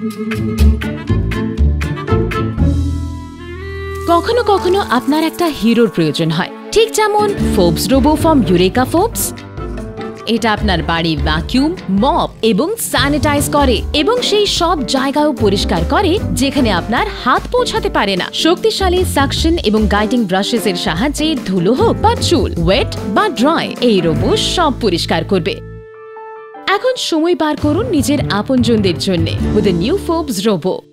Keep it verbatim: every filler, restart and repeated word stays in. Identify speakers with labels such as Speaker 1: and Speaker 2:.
Speaker 1: কখনো কখনো আপনার একটা হিরোর প্রয়োজন হয়, ঠিক যেমন Forbes robo from Eureka Forbes. এটা আপনার বাড়ি ভ্যাকুয়াম, মপ এবং স্যানিটাইজ করে এবং সেই সব জায়গাও পরিষ্কার করে যেখানে আপনার হাত পৌঁছাতে পারে না। শক্তিশালী সাকশন এবং গাইডিং ব্রাশেস এর সাহায্যে ধুলো হোক বা চুল, ওয়েট বা ড্রাই, এই রোবো সব পরিষ্কার করবে। এখন সময় পার করুন নিজের আপনজনদের জন্য with the new Forbes robo.